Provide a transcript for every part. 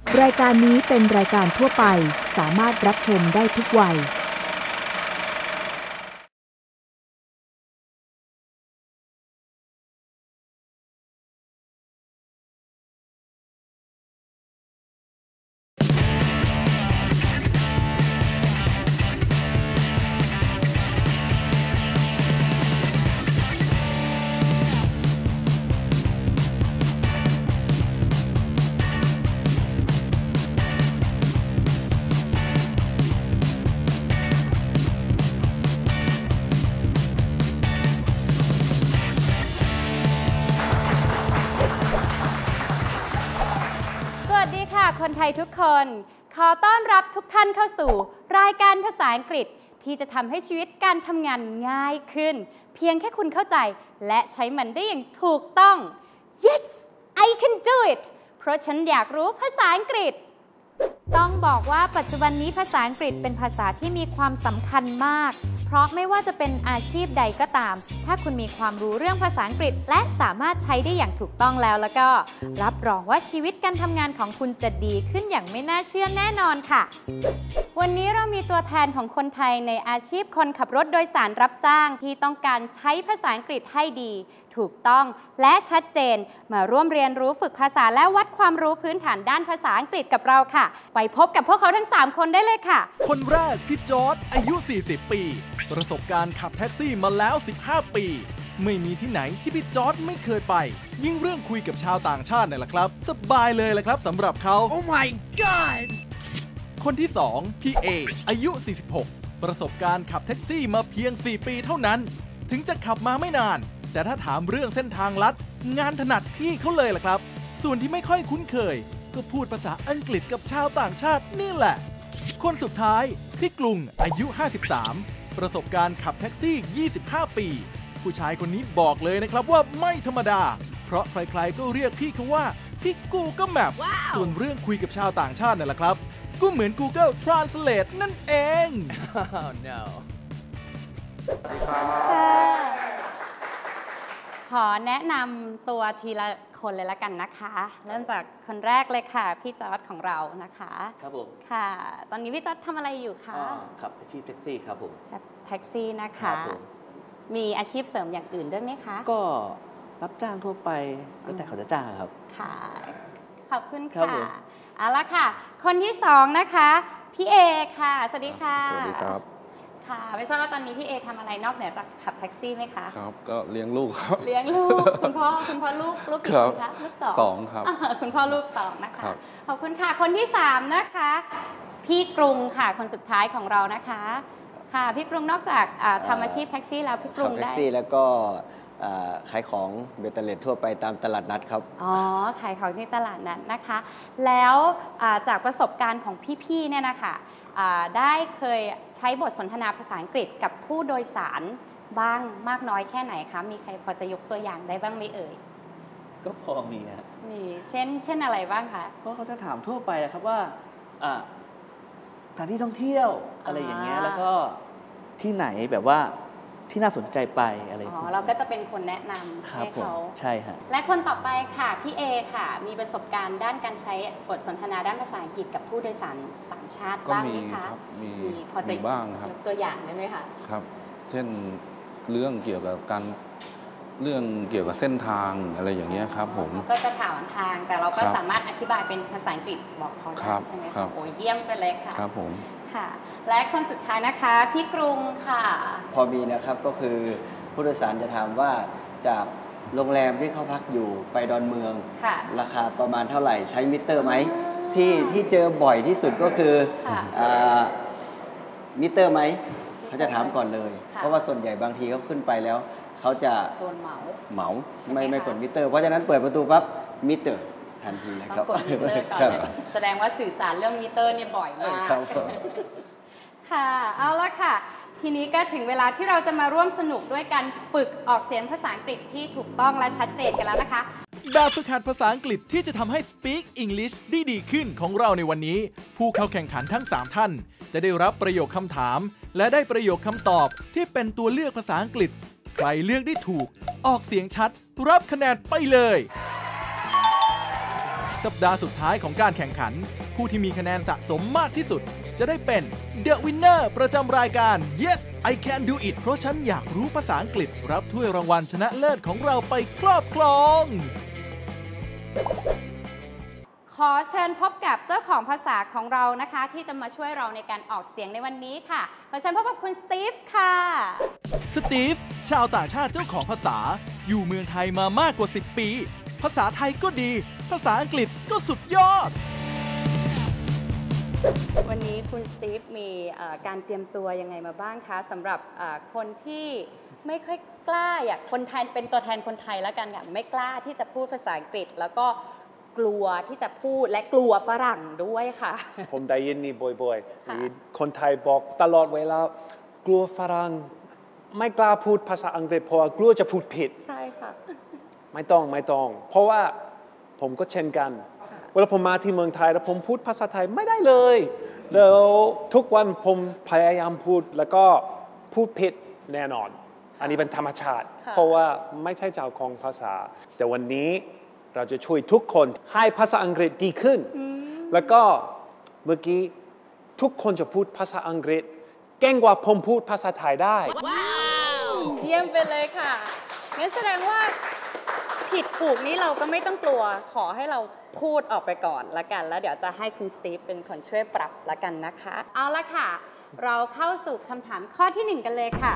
รายการนี้เป็นรายการทั่วไปสามารถรับชมได้ทุกวัยคนไทยทุกคนขอต้อนรับทุกท่านเข้าสู่รายการภาษาอังกฤษที่จะทำให้ชีวิตการทำงานง่ายขึ้นเพียงแค่คุณเข้าใจและใช้มันได้อย่างถูกต้อง Yes I can do it เพราะฉันอยากรู้ภาษาอังกฤษต้องบอกว่าปัจจุบันนี้ภาษาอังกฤษเป็นภาษาที่มีความสำคัญมากเพราะไม่ว่าจะเป็นอาชีพใดก็ตามถ้าคุณมีความรู้เรื่องภาษาอังกฤษและสามารถใช้ได้อย่างถูกต้องแล้วก็รับรองว่าชีวิตการทำงานของคุณจะดีขึ้นอย่างไม่น่าเชื่อแน่นอนค่ะวันนี้เรามีตัวแทนของคนไทยในอาชีพคนขับรถโดยสารรับจ้างที่ต้องการใช้ภาษาอังกฤษให้ดีถูกต้องและชัดเจนมาร่วมเรียนรู้ฝึกภาษาและวัดความรู้พื้นฐานด้านภาษาอังกฤษกับเราค่ะไปพบกับพวกเขาทั้ง3คนได้เลยค่ะคนแรกพี่จอร์จอายุ40ปีประสบการณ์ขับแท็กซี่มาแล้ว15ปีไม่มีที่ไหนที่พี่จอร์จไม่เคยไปยิ่งเรื่องคุยกับชาวต่างชาติเนี่ยแหละครับสบายเลยแหละครับสำหรับเขา Oh my God คนที่2พี่เออายุ46ประสบการณ์ขับแท็กซี่มาเพียง4ปีเท่านั้นถึงจะขับมาไม่นานแต่ถ้าถามเรื่องเส้นทางลัดงานถนัดพี่เขาเลยแหละครับส่วนที่ไม่ค่อยคุ้นเคยก็พูดภาษาอังกฤษกับชาวต่างชาตินี่แหละคนสุดท้ายพี่กรุงอายุ53ประสบการณ์ขับแท็กซี่25ปีผู้ชายคนนี้บอกเลยนะครับว่าไม่ธรรมดาเพราะใครๆก็เรียกพี่เขาว่าพี่ Google Map ส่วนเรื่องคุยกับชาวต่างชาตินั่นแหละครับก็เหมือน Google Translate นั่นเอง Oh no ขอแนะนำตัวทีละคนเลยละกันนะคะเริ่มจากคนแรกเลยค่ะพี่จอร์จของเรานะคะครับผมค่ะตอนนี้พี่จอร์จทำอะไรอยู่คะขับอาชีพแท็กซี่ครับผมแท็กซี่นะคะมีอาชีพเสริมอย่างอื่นด้วยไหมคะก็รับจ้างทั่วไปแล้วแต่เขาจะจ้างครับค่ะขอบคุณค่ะเอาละค่ะคนที่2นะคะพี่เอค่ะสวัสดีค่ะสวัสดีครับค่ะไม่ทราบว่าตอนนี้พี่เอทำอะไรนอกเหนือจากขับแท็กซี่ไหมคะครับก็เลี้ยงลูกครับเลี้ยงลูกคุณพ่อลูกกี่คนคะลูก 2ครับคุณพ่อลูก2นะคะขอบคุณค่ะคนที่3นะคะพี่กรุงค่ะคนสุดท้ายของเรานะคะค่ะพี่กรุงนอกจากทำอาชีพแท็กซี่แล้วพี่กรุงได้แท็กซี่แล้วก็ขายของเบตเตอร์เลททั่วไปตามตลาดนัดครับอ๋อขายของที่ตลาดนัดนะคะแล้วจากประสบการณ์ของพี่ๆเนี่ยนะคะได้เคยใช้บทสนทนาภาษาอังกฤษกับผู้โดยสารบ้างมากน้อยแค่ไหนคะมีใครพอจะยกตัวอย่างได้บ้างไหมเอ่ยก็พอมีครับมีเช่นอะไรบ้างคะก็เขาจะถามทั่วไปครับว่าสถานที่ท่องเที่ยวอะไรอย่างเงี้ยแล้วก็ที่ไหนแบบว่าที่น่าสนใจไปอะไรเราก็จะเป็นคนแนะนำให้เขาใช่ฮะและคนต่อไปค่ะพี่เอค่ะมีประสบการณ์ด้านการใช้บทสนทนาด้านภาษาอังกฤษกับผู้โดยสารต่างชาติบ้างไหมคะมีพอจะบ้างครับยกตัวอย่างได้ไหมคะครับเช่นเรื่องเกี่ยวกับเส้นทางอะไรอย่างเงี้ยครับผมก็จะถามทางแต่เราก็สามารถอธิบายเป็นภาษาอังกฤษบอกเขาได้ใช่ไหมคะโอ้เยี่ยมไปเลยค่ะครับผมค่ะและคนสุดท้ายนะคะพี่กรุงค่ะพอมีนะครับก็คือผู้โดยสารจะถามว่าจากโรงแรมที่เขาพักอยู่ไปดอนเมืองราคาประมาณเท่าไหร่ใช้มิเตอร์ไหมที่เจอบ่อยที่สุดก็คือมิเตอร์ไหมเขาจะถามก่อนเลยเพราะว่าส่วนใหญ่บางทีเขาขึ้นไปแล้วเขาจะโดนเหมาไม่กดมิเตอร์เพราะฉะนั้นเปิดประตูปั๊บมิเตอร์ทันทีเลยครับแสดงว่าสื่อสารเรื่องมิเตอร์เนี่ยบ่อยมากค่ะเอาละค่ะทีนี้ก็ถึงเวลาที่เราจะมาร่วมสนุกด้วยการฝึกออกเสียงภาษาอังกฤษที่ถูกต้องและชัดเจนกันแล้วนะคะแบบฝึกหัดภาษาอังกฤษที่จะทำให้ Speak English ได้ดีขึ้นของเราในวันนี้ผู้เข้าแข่งขันทั้ง3ท่านจะได้รับประโยคคำถามและได้ประโยคคำตอบที่เป็นตัวเลือกภาษาอังกฤษใครเลือกได้ถูกออกเสียงชัดรับคะแนนไปเลยสัปดาห์สุดท้ายของการแข่งขันผู้ที่มีคะแนนสะสมมากที่สุดจะได้เป็น The Winner ประจำรายการ Yes I Can Do It เพราะฉันอยากรู้ภาษาอังกฤษรับถ้วยรางวัลชนะเลิศของเราไปครอบครองขอเชิญพบกับเจ้าของภาษาของเรานะคะที่จะมาช่วยเราในการออกเสียงในวันนี้ค่ะขอเชิญพบกับคุณสตีฟค่ะสตีฟชาวต่างชาติเจ้าของภาษาอยู่เมืองไทยมามากกว่า10 ปีภาษาไทยก็ดีภาษาอังกฤษก็สุดยอดวันนี้คุณสตีฟมีการเตรียมตัวยังไงมาบ้างคะสำหรับคนที่ไม่ค่อยกล้าอยากคนไทยเป็นตัวแทนคนไทยแล้วกันค่ะไม่กล้าที่จะพูดภาษาอังกฤษแล้วก็กลัวที่จะพูดและกลัวฝรั่งด้วยค่ะผมได้ยินนี่บ่อยๆคนไทยบอกตลอดเวลากลัวฝรั่งไม่กล้าพูดภาษาอังกฤษเพราะกลัวจะพูดผิดใช่ค่ะไม่ต้องเพราะว่าผมก็เช่นกันเวลาผมมาที่เมืองไทยแล้วผมพูดภาษาไทยไม่ได้เลยแล้วทุกวันผมพยายามพูดแล้วก็พูดผิดแน่นอนอันนี้เป็นธรรมชาติเพราะว่าไม่ใช่เจ้าของภาษาแต่วันนี้เราจะช่วยทุกคนให้ภาษาอังกฤษดีขึ้นแล้วก็เมื่อกี้ทุกคนจะพูดภาษาอังกฤษเก่งกว่าผมพูดภาษาไทยได้ว้าวเยี่ยมไปเลยค่ะงั้นแสดงว่าผิดถูกนี้เราก็ไม่ต้องกลัวขอให้เราพูดออกไปก่อนละกันแล้วเดี๋ยวจะให้คุณสตีฟเป็นคนช่วยปรับละกันนะคะเอาละค่ะเราเข้าสู่คำถามข้อที่1กันเลยค่ะ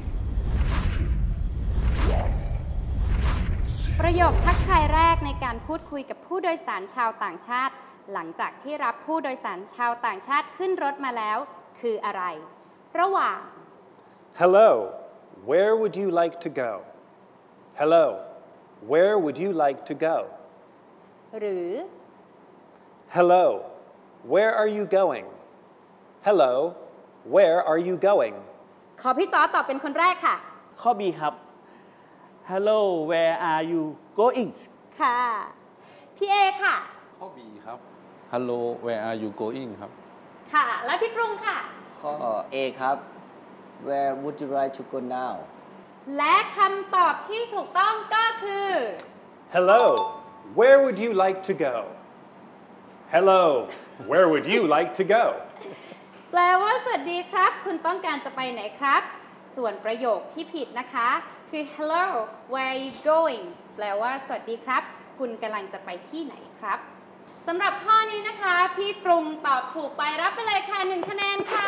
ประโยคทักทายแรกในการพูดคุยกับผู้โดยสารชาวต่างชาติหลังจากที่รับผู้โดยสารชาวต่างชาติขึ้นรถมาแล้วคืออะไรระหว่าง Hello where would you like to go Hello where would you like to go หรือ Hello where are you going Hello where are you going ขอพี่จอร์จตอบเป็นคนแรกค่ะข้อ B ครับ Hello where are you going ค่ะพี่เอค่ะข้อ B ครับ Hello where are you going ครับค่ะและพี่กรุงค่ะข้อ A ครับ Where would you like to go now และคำตอบที่ถูกต้องก็คือ Hello where would you like to go Hello where would you like to go แปลว่าสวัสดีครับคุณต้องการจะไปไหนครับส่วนประโยคที่ผิดนะคะคือ Hello where are you going แปลว่าสวัสดีครับคุณกำลังจะไปที่ไหนครับสำหรับข้อนี้นะคะพี่กรุงตอบถูกไปรับไปเลยค่ะ1 คะแนนค่ะ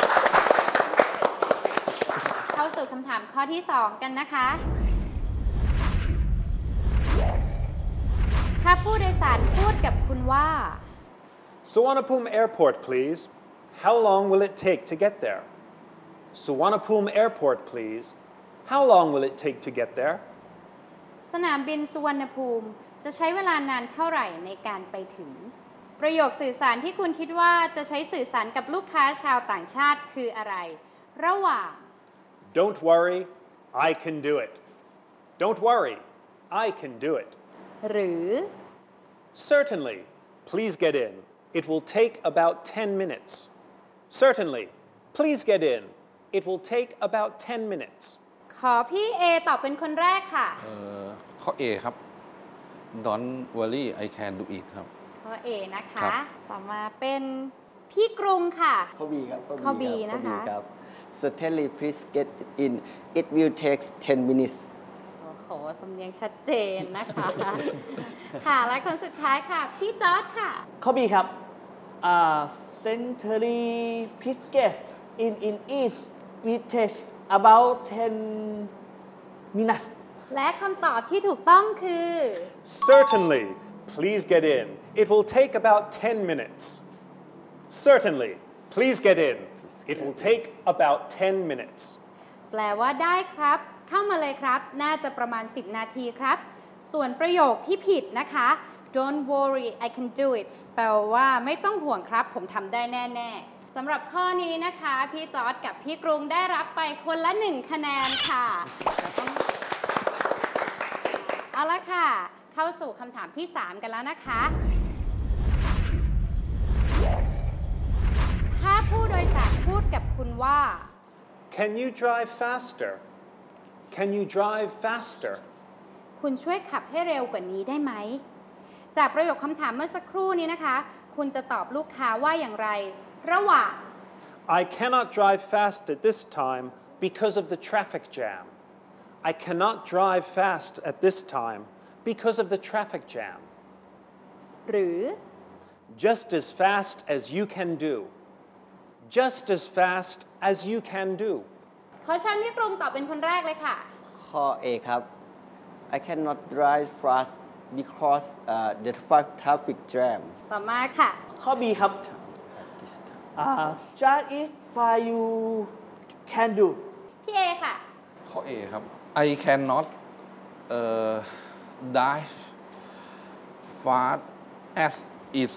เข้าสู่คำถามข้อที่2กันนะคะถ้าผู้โดยสารพูดกับคุณว่า Suvarnabhumi Airport please How long will it take to get there Suvarnabhumi Airport please How long will it take to get there สนามบินสุวรรณภูมิจะใช้เวลานานเท่าไหร่ในการไปถึงประโยคสื่อสารที่คุณคิดว่าจะใช้สื่อสารกับลูกค้าชาวต่างชาติคืออะไรระหว่าง Don't worry I can do it Don't worry I can do it หรือ Certainly please get in It will take about 10 minutes Certainly please get in It will take about 10 minutes ขอพี่เอตอบเป็นคนแรกค่ะข้อ A ครับ Don't worry I can do it ครับข้อ A นะคะต่อมาเป็นพี่กรุงค่ะข้อ B ครับข้อ B นะคะ Certainly please get in It will take 10 minutes โอ้โหสำเนียงชัดเจนนะคะค่ะและคนสุดท้ายค่ะพี่จอร์จค่ะข้อ B ครับCentury please get in it will take about 10 minutes และคำตอบที่ถูกต้องคือ Certainly please get in It will take about 10 minutes Certainly please get in It will take about 10 minutes แปลว่าได้ครับเข้ามาเลยครับน่าจะประมาณ10 นาทีครับส่วนประโยคที่ผิดนะคะ Don't worry I can do it แปลว่าไม่ต้องห่วงครับผมทำได้แน่ๆสำหรับข้อนี้นะคะพี่จอร์จกับพี่กรุงได้รับไปคนละ1 คะแนนค่ะเอาละค่ะเข้าสู่คำถามที่3กันแล้วนะคะถ้าผู้โดยสารพูดกับคุณว่า Can you drive faster Can you drive faster คุณช่วยขับให้เร็วกว่านี้ได้ไหมจากประโยคคำถามเมื่อสักครู่นี้นะคะคุณจะตอบลูกค้าว่าอย่างไรระหว่าง I cannot drive fast at this time because of the traffic jam. I cannot drive fast at this time because of the traffic jam. หรือ Just as fast as you can do. Just as fast as you can do. ขอเชิญพี่กรุงตอบเป็นคนแรกเลยค่ะข้อ A ครับ I cannot drive fast because the traffic jam ต่อมาค่ะข้อ B ครับ just is fine you can do พี่เอค่ะข้อ A ครับ I cannot dive fast as is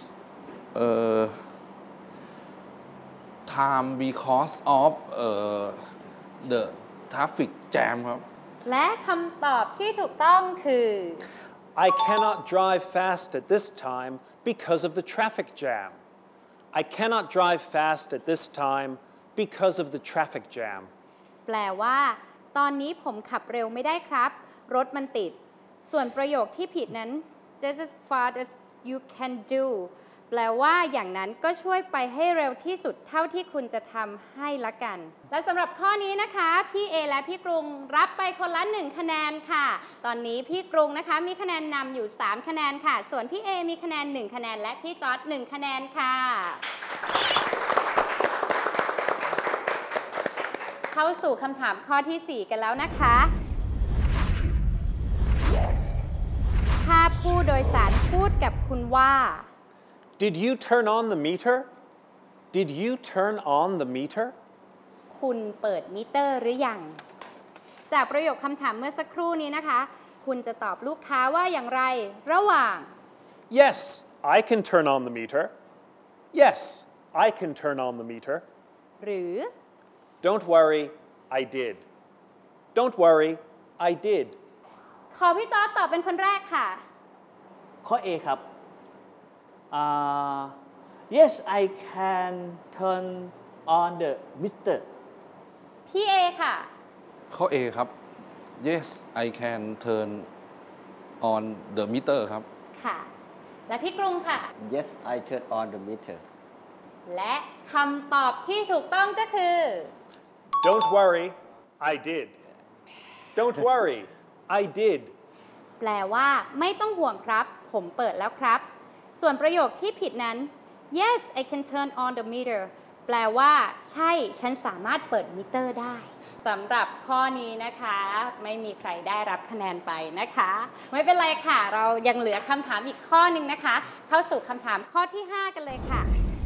time because of the traffic jam ครับและคำตอบที่ถูกต้องคือ I cannot drive fast at this time because of the traffic jam. I cannot drive fast at this time because of the traffic jam. แปลว่าตอนนี้ผมขับเร็วไม่ได้ครับรถมันติดส่วนประโยคที่ผิดนั้น just as fast as you can do แปลว่าอย่างนั้นก็ช่วยไปให้เร็วที่สุดเท่าที่คุณจะทำให้ละกันและสำหรับข้อนี้นะคะพี่เอและพี่กรุงรับไปคนละ1คะแนนค่ะตอนนี้พี่กรุงนะคะมีคะแนนนำอยู่3คะแนนค่ะส่วนพี่เอมีคะแนน1คะแนนและพี่จอร์จ1คะแนนค่ะเข้าสู่คำถามข้อที่4กันแล้วนะคะถ้าผู้โดยสารพูดกับคุณว่า Did you turn on the meter? Did you turn on the meter? คุณเปิดมิเตอร์หรือยังจากประโยคคำถามเมื่อสักครู่นี้นะคะคุณจะตอบลูกค้าว่าอย่างไรระหว่าง Yes, I can turn on the meter. Yes, I can turn on the meter. หรือ Don't worry, I did. Don't worry, I did. ขอพี่จอร์จตอบเป็นคนแรกค่ะข้อ A ครับ Yes I can turn on the mister พี่เอค่ะข้อ A ครับ Yes I can turn on the meter ครับค่ะและพี่กรุงค่ะ Yes I turn on the meters และคำตอบที่ถูกต้องก็คือ Don't worry, I did. Don't worry, I did. แปลว่าไม่ต้องห่วงครับผมเปิดแล้วครับส่วนประโยคที่ผิดนั้น Yes I can turn on the meter แปลว่าใช่ฉันสามารถเปิดมิเตอร์ได้สำหรับข้อนี้นะคะไม่มีใครได้รับคะแนนไปนะคะไม่เป็นไรค่ะเรายังเหลือคำถามอีกข้อหนึ่งนะคะเข้าสู่คำถามข้อที่5กันเลยค่ะ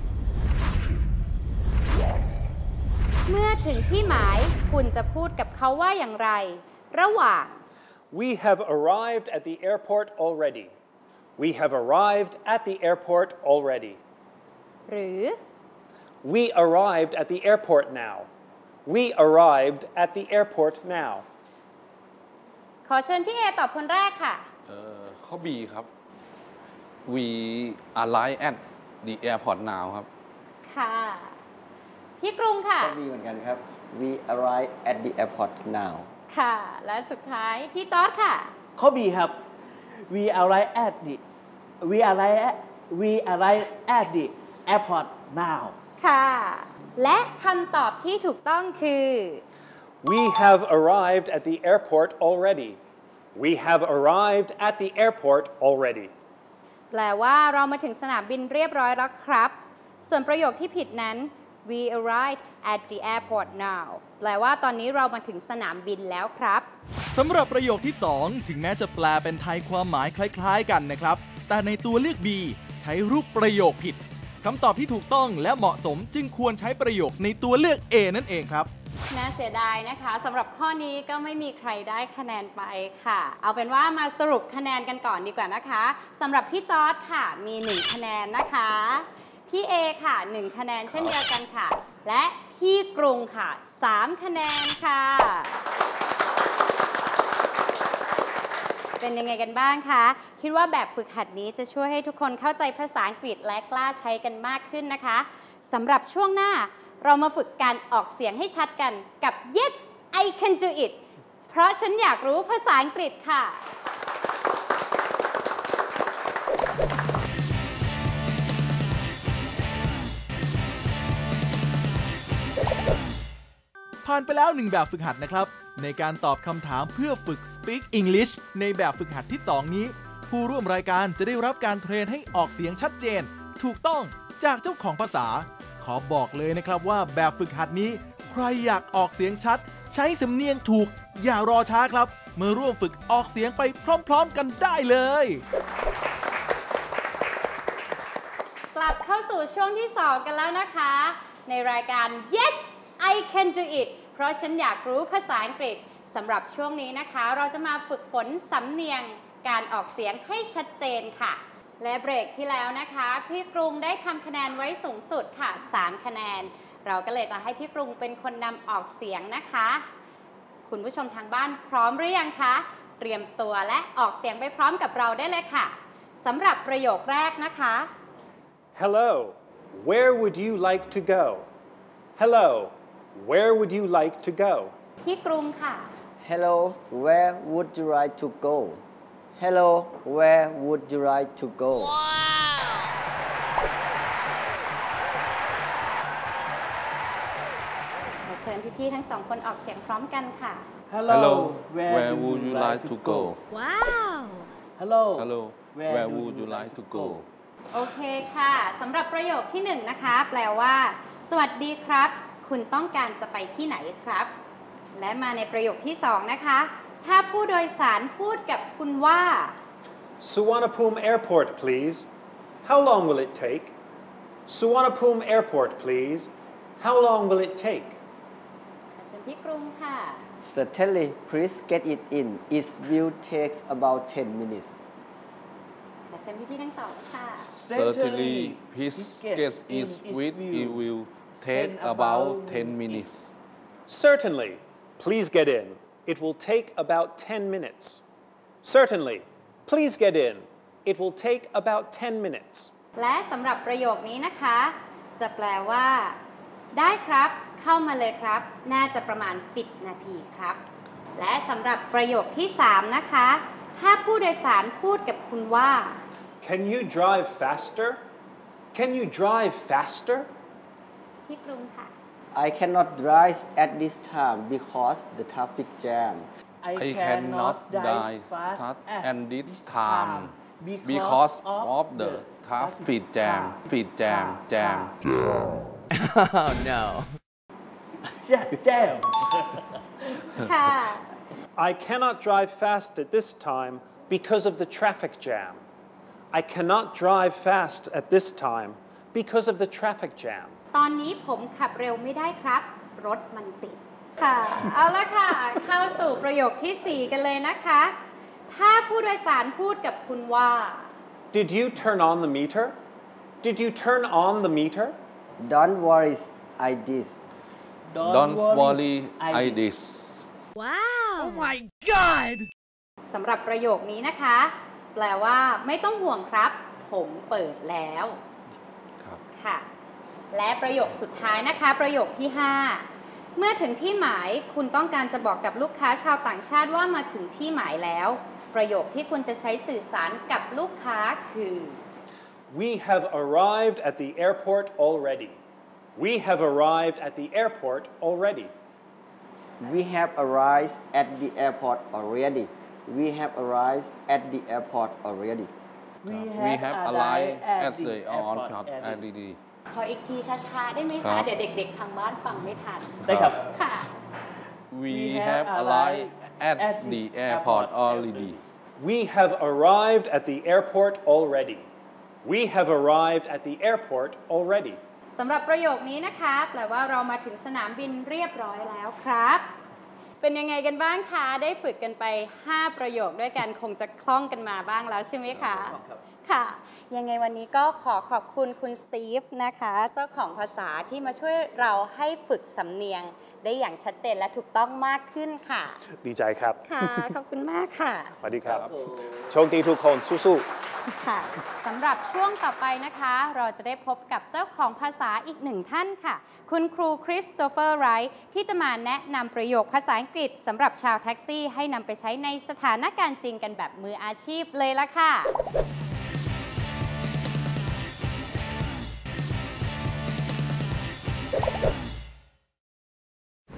เมื่อถึงที่หมายคุณจะพูดกับเขาว่าอย่างไรระหว่าง We have arrived at the airport already. We have arrived at the airport already. หรือ We arrived at the airport now. We arrived at the airport now. ขอเชิญพี่เอตอบคนแรกค่ะข้อ B ครับ We arrive at the airport now ครับค่ะพี่กรุงค่ะก็มีเหมือนกันครับ We arrive at the airport now ค่ะและสุดท้ายพี่จอร์จค่ะข้อ B ครับ We arrive at the airport now ค่ะและคำตอบที่ถูกต้องคือ We have arrived at the airport already. We have arrived at the airport already. แปลว่าเรามาถึงสนามบินเรียบร้อยแล้วครับส่วนประโยคที่ผิดนั้น We arrived at the airport now แปลว่าตอนนี้เรามาถึงสนามบินแล้วครับสำหรับประโยคที่ 2 ถึงแม้จะแปลเป็นไทยความหมายคล้ายๆกันนะครับแต่ในตัวเลือก B ใช้รูปประโยคผิดคำตอบที่ถูกต้องและเหมาะสมจึงควรใช้ประโยคในตัวเลือก A นั่นเองครับน่าเสียดายนะคะสำหรับข้อนี้ก็ไม่มีใครได้คะแนนไปค่ะเอาเป็นว่ามาสรุปคะแนนกันก่อนดีกว่านะคะสำหรับพี่จอร์จค่ะมี1คะแนนนะคะพี่เอค่ะ1คะแนนเช่นเดียวกันค่ะและพี่กรุงค่ะ3คะแนนค่ะเป็นยังไงกันบ้างคะคิดว่าแบบฝึกหัดนี้จะช่วยให้ทุกคนเข้าใจภาษาอังกฤษและกล้าใช้กันมากขึ้นนะคะสำหรับช่วงหน้าเรามาฝึกการออกเสียงให้ชัดกันกับ Yes I can do it เพราะฉันอยากรู้ภาษาอังกฤษค่ะผ่านไปแล้ว1แบบฝึกหัดนะครับในการตอบคำถามเพื่อฝึก Speak English ในแบบฝึกหัดที่ 2 นี้ผู้ร่วมรายการจะได้รับการเทรนให้ออกเสียงชัดเจนถูกต้องจากเจ้าของภาษาขอบอกเลยนะครับว่าแบบฝึกหัดนี้ใครอยากออกเสียงชัดใช้สำเนียงถูกอย่ารอช้าครับมาร่วมฝึกออกเสียงไปพร้อมๆกันได้เลยกลับเข้าสู่ช่วงที่ 2 กันแล้วนะคะในรายการ Yes I Can Do It เพราะฉันอยากรู้ภาษาอังกฤษสำหรับช่วงนี้นะคะเราจะมาฝึกฝนสำเนียงการออกเสียงให้ชัดเจนค่ะและเบรกที่แล้วนะคะพี่กรุงได้ทำคะแนนไว้สูงสุดค่ะ3 คะแนนเราก็เลยจะให้พี่กรุงเป็นคนนำออกเสียงนะคะคุณผู้ชมทางบ้านพร้อมหรือยังคะเตรียมตัวและออกเสียงไปพร้อมกับเราได้เลยค่ะสำหรับประโยคแรกนะคะ Hello, where would you like to go? Hello, where would you like to go? พี่กรุงค่ะ Hello, where would you like to go? Hello, where would you like to go? เชิญพี่ๆทั้งสองคนออกเสียงพร้อมกันค่ะ Hello, where would you like to go? Hello, where would you like to go? โอเคค่ะสำหรับประโยคที่1นะคะแปลว่าสวัสดีครับคุณต้องการจะไปที่ไหนครับและมาในประโยคที่2นะคะถ้าผู้โดยสารพูดกับคุณว่า Suvarnabhumi Airport, please. How long will it take? Suvarnabhumi Airport, please. How long will it take? เชิญพี่กรุงค่ะ Certainly, please get it in. It will take about 10 minutes. เชิญพี่ๆทั้งสองค่ะ Certainly, please get it with it will take about 10 minutes. Certainly, please get in. It will take about 10 minutes. Certainly, please get in. It will take about 10 minutes. และสำหรับประโยคนี้นะคะจะแปลว่าได้ครับเข้ามาเลยครับน่าจะประมาณ10 นาทีครับและสำหรับประโยคที่3นะคะถ้าผู้โดยสารพูดกับคุณว่า Can you drive faster? Can you drive faster? พี่กรุงค่ะ I cannot drive at this time because the traffic jam. I cannot die fast at this time because of the traffic jam. Oh no. Damn. ค่ะ I cannot drive fast at this time because of the traffic jam. I cannot drive fast at this time because of the traffic jam. ตอนนี้ผมขับเร็วไม่ได้ครับรถมันติดค่ะเอาละค่ะเข้าสู่ประโยคที่4กันเลยนะคะถ้าผู้โดยสารพูดกับคุณว่า Did you turn on the meter? Did you turn on the meter? Don't worry, I did. Don't worry, I did. Oh my god! สำหรับประโยคนี้นะคะแปลว่าไม่ต้องห่วงครับผมเปิดแล้วค่ะและประโยคสุดท้ายนะคะประโยคที่5เมื่อถึงที่หมายคุณต้องการจะบอกกับลูกค้าชาวต่างชาติว่ามาถึงที่หมายแล้วประโยคที่คุณจะใช้สื่อสารกับลูกค้าคือ We have arrived at the airport already. We have arrived at the airport already. We have arrived at the airport already. We have arrived at the airport already. We have arrived at the airport already. ขออีกทีช้าๆได้ไหมครัคะบเดี๋ยวเด็กๆทางบ้านฟังไม่ทันได้ครับค่ะ We have arrived at the airport already. We have arrived at the airport already. We have arrived at the airport already. สำหรับประโยคนี้นะคะแปลว่าเรามาถึงสนามบินเรียบร้อยแล้วครับ เป็นยังไงกันบ้างคะได้ฝึกกันไป5ประโยคด้วยกันคงจะคล่องกันมาบ้างแล้วใช่ไหมคะค่ะยังไงวันนี้ก็ขอขอบคุณคุณสตีฟนะคะเจ้าของภาษาที่มาช่วยเราให้ฝึกสำเนียงได้อย่างชัดเจนและถูกต้องมากขึ้นค่ะดีใจครับค่ะขอบคุณมากค่ะสวัสดีครับ โชคดีทุกคนสู้ๆค่ะสำหรับช่วงต่อไปนะคะเราจะได้พบกับเจ้าของภาษาอีก1ท่านค่ะคุณครูคริสโตเฟอร์ไรท์ที่จะมาแนะนำประโยคภาษาอังกฤษสำหรับชาวแท็กซี่ให้นำไปใช้ในสถานการณ์จริงกันแบบมืออาชีพเลยละค่ะท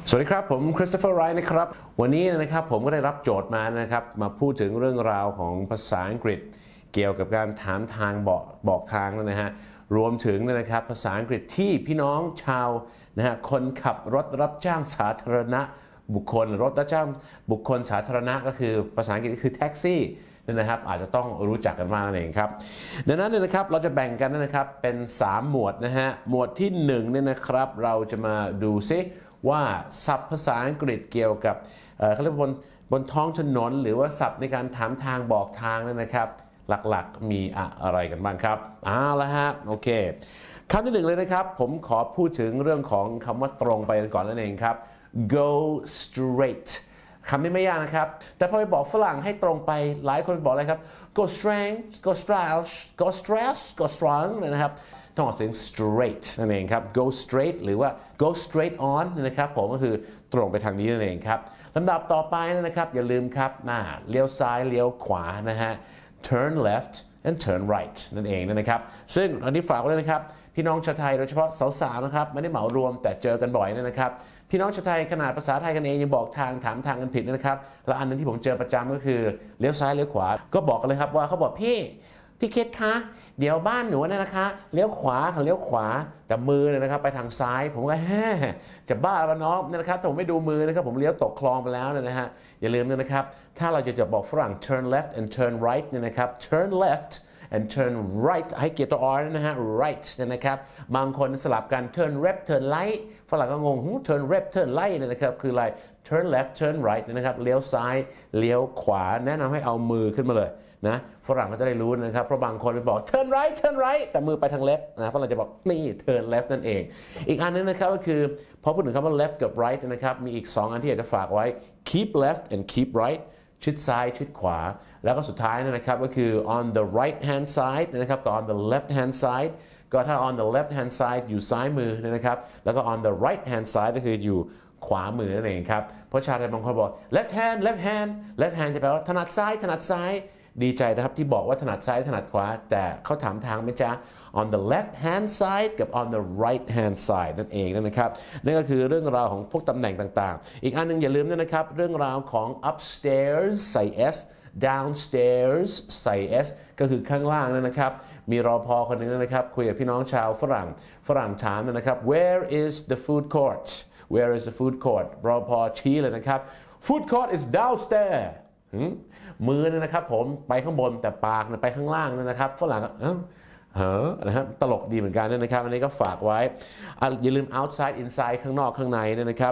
สวัสดีครับผมคริสโตเฟอร์ไรท์นะครับวันนี้นะครับผมก็ได้รับโจทย์มานะครับมาพูดถึงเรื่องราวของภาษาอังกฤษเกี่ยวกับการถามทางบอกทางนะฮะรวมถึงนะครับภาษาอังกฤษที่พี่น้องชาวนะฮะคนขับรถรับจ้างสาธารณะบุคคลรถรับจ้างบุคคลสาธารณะก็คือภาษาอังกฤษก็คือแท็กซี่นะครับอาจจะต้องรู้จักกันมากนั่นเองครับดังนั้นเนี่ยนะครับเราจะแบ่งกันนะครับเป็น3หมวดนะฮะหมวดที่1เนี่ยนะครับเราจะมาดูซิว่าศัพท์ภาษาอังกฤษเกี่ยวกับเขาเรียกว่าบนท้องถนนหรือว่าศัพท์ในการถามทางบอกทางนะครับหลักๆมีอะไรกันบ้างครับเอาละฮะโอเคคำที่1เลยนะครับผมขอพูดถึงเรื่องของคำว่าตรงไปก่อนนั่นเองครับ go straight คำนี้ไม่ยากนะครับแต่พอไปบอกฝรั่งให้ตรงไปหลายคนบอกอะไรครับ go straight go straight go straight go strong นะครับต้องออกเสียง straight นั่นเองครับ go straight หรือว่า go straight on นะครับผมก็คือตรงไปทางนี้นั่นเองครับลำดับต่อไปนะครับอย่าลืมครับเลี้ยวซ้ายเลี้ยวขวานะฮะ turn left and turn right นั่นเองนะครับซึ่งอันนี้ฝากไว้เลยนะครับพี่น้องชาวไทยโดยเฉพาะสาวๆนะครับไม่ได้เหมารวมแต่เจอกันบ่อยนะครับพี่น้องชาวไทยขนาดภาษาไทยกันเองยังบอกทางถามทางกันผิดนะครับแล้วอันนึงที่ผมเจอประจำก็คือเลี้ยวซ้ายเลี้ยวขวาก็บอกกันเลยครับว่าเขาบอกพี่เคสคะเดี๋ยวบ้านหนูนะคะเลี้ยวขวาแต่มือเนี่ยนะครับไปทางซ้ายผมก็จะบ้าแล้วน้องนะครับถ้าผมไม่ดูมือนะครับผมเลี้ยวตกคลองไปแล้วนะฮะอย่าลืมนะครับถ้าเราจะบอกฝรั่ง turn left and turn right เนี่ยนะครับ turn left and turn right ให้เกียรติตัว r นะฮะ right นะครับบางคนสลับกัน turn left turn right ฝรั่งก็งงturn left turn right นะครับคืออะไร turn left turn right นะครับเลี้ยวซ้ายเลี้ยวขวาแนะนำให้เอามือขึ้นมาเลยนะฝรั่งก็จะได้รู้นะครับเพราะบางคนไปบอก turn right แต่มือไปทาง left นะฝรั่งจะบอกนี่ turn left นั่นเองอีกอันนึงนะครับก็คือพอพูดถึงคำว่า left กับ right นะครับมีอีก2อันที่อยากจะฝากไว้ keep left and keep right ชิดซ้ายชิดขวาแล้วก็สุดท้ายนะครับก็คือ on the right hand side นะครับกับ on the left hand side ก็ถ้า on the left hand side อยู่ซ้ายมือนะครับแล้วก็ on the right hand side ก็คืออยู่ขวามือนั่นเองครับเพราะชาวไทยบางคนบอก left hand จะแปลว่าถนัดซ้ายดีใจนะครับที่บอกว่าถนัดซ้ายถนัดขวาแต่เขาถามทางไหมจ๊ะ on the left hand side กับ on the right hand side นั่นเองนะครับนั่นก็คือเรื่องราวของพวกตำแหน่งต่างๆอีกอันนึงอย่าลืมนะครับเรื่องราวของ upstairs ใส่ s downstairs ใส่ s ก็คือข้างล่างนะครับมีรปภ.คนนึงนะครับคุยกับพี่น้องชาวฝรั่งถามนะครับ where is the food court รปภ.ชี้เลยนะครับ food court is downstairsมือนะครับผมไปข้างบนแต่ปากไปข้างล่างนะครับฝรั่งนะครับตลกดีเหมือนกันนะครับอันนี้ก็ฝากไว้อย่าลืม outside inside ข้างนอกข้างในนะครับ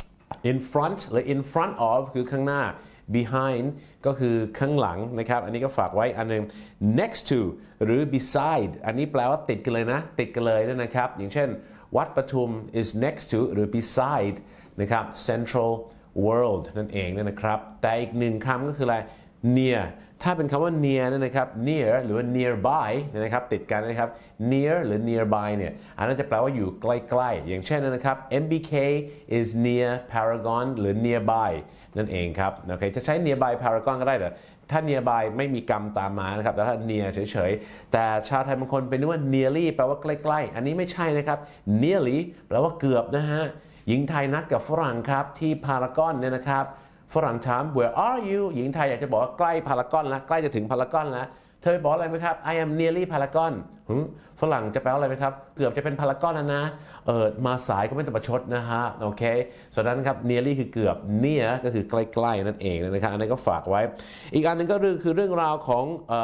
in front หรือ in front of คือข้างหน้า behind ก็คือข้างหลังนะครับอันนี้ก็ฝากไว้อันนึง next to หรือ beside อันนี้แปลว่าติดกันเลยนะครับอย่างเช่นวัดปทุม is next to หรือ beside นะครับ central world นั่นเองนะครับแต่อีกหนึ่งคำก็คืออะไร near ถ้าเป็นคำว่า near นะครับ near หรือว่า nearby นะครับติดกันนะครับ near หรือ nearby เนี่ยอันนั้นจะแปลว่าอยู่ใกล้ๆอย่างเช่นนะครับ MBK is near Paragon หรือ nearby นั่นเองครับโอเคจะใช้ nearby Paragon ก็ได้แต่ถ้า nearby ไม่มีกรรมตามมานะครับแต่ถ้า near เฉยๆแต่ชาวไทยบางคนไปนึกว่า nearly แปลว่าใกล้ๆอันนี้ไม่ใช่นะครับ nearly แปลว่าเกือบนะฮะหญิงไทยนัดกับฝรั่งครับที่พารากอนเนี่ยนะครับฝรั่งถาม where are you หญิงไทยอยากจะบอกว่าใกล้พารากอนแล้วใกล้จะถึงพารากอนแล้วเธอบอกอะไรไหมครับ I am nearly Paragon ฝรั่งจะแปลว่าอะไรไหมครับเกือบจะเป็นพารากอนแล้วนะมาสายก็ไม่ต้องประชดนะฮะโอเคส่วนนั้นครับ nearly คือเกือบ near ก็คือใกล้ๆนั่นเองนะครับอันนี้ก็ฝากไว้อีกอันนึงก็คือเรื่องราวของ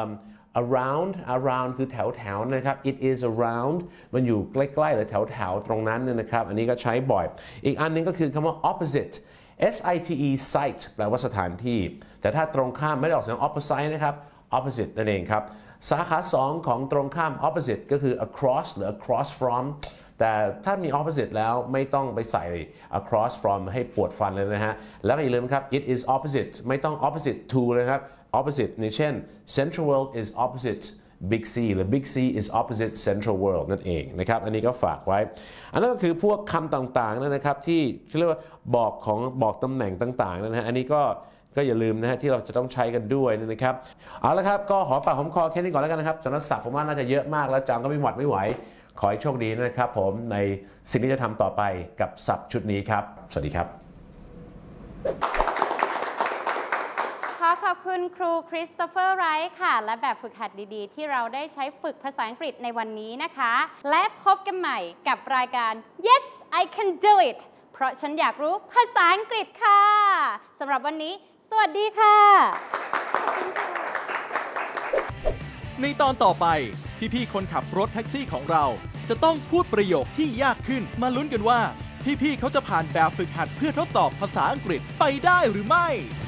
around คือแถวๆนะครับ it is around มันอยู่ใกล้ๆหรือแถวๆตรงนั้นนะครับอันนี้ก็ใช้บ่อยอีกอันนึงก็คือคำว่า opposite site site แปลว่าสถานที่แต่ถ้าตรงข้ามไม่ได้ออกเสียง opposite นะครับ opposite นั่นเองครับสาขา2ของตรงข้าม opposite ก็คือ across หรือ across from แต่ถ้ามี opposite แล้วไม่ต้องไปใส่ across from ให้ปวดฟันเลยนะฮะแล้วก็อย่าลืมครับ it is opposite ไม่ต้อง opposite to เลยครับ opposite อย่างเช่น Central World is opposite Big C หรือ Big C is opposite Central World นั่นเองนะครับอันนี้ก็ฝากไว้อันนั้นก็คือพวกคำต่างๆนะครับที่เรียกว่าบอกตำแหน่งต่างๆนะฮะอันนี้ก็อย่าลืมนะฮะที่เราจะต้องใช้กันด้วยนะครับเอาละครับก็หอมปากหอมคอแค่นี้ก่อนแล้วกันนะครับสำหรับศัพท์ผมว่าน่าจะเยอะมากแล้วจำก็ไม่หวัดไม่ไหวขอให้โชคดีนะครับผมในสิ่งที่จะทำต่อไปกับศัพท์ชุดนี้ครับสวัสดีครับขอบคุณครูคริสโตเฟอร์ไรท์ค่ะและแบบฝึกหัดดีๆที่เราได้ใช้ฝึกภาษาอังกฤษในวันนี้นะคะและพบกันใหม่กับรายการ Yes I Can Do It เพราะฉันอยากรู้ภาษาอังกฤษค่ะสำหรับวันนี้สวัสดีค่ะในตอนต่อไปพี่ๆคนขับรถแท็กซี่ของเราจะต้องพูดประโยคที่ยากขึ้นมาลุ้นกันว่าพี่ๆเขาจะผ่านแบบฝึกหัดเพื่อทดสอบภาษาอังกฤษไปได้หรือไม่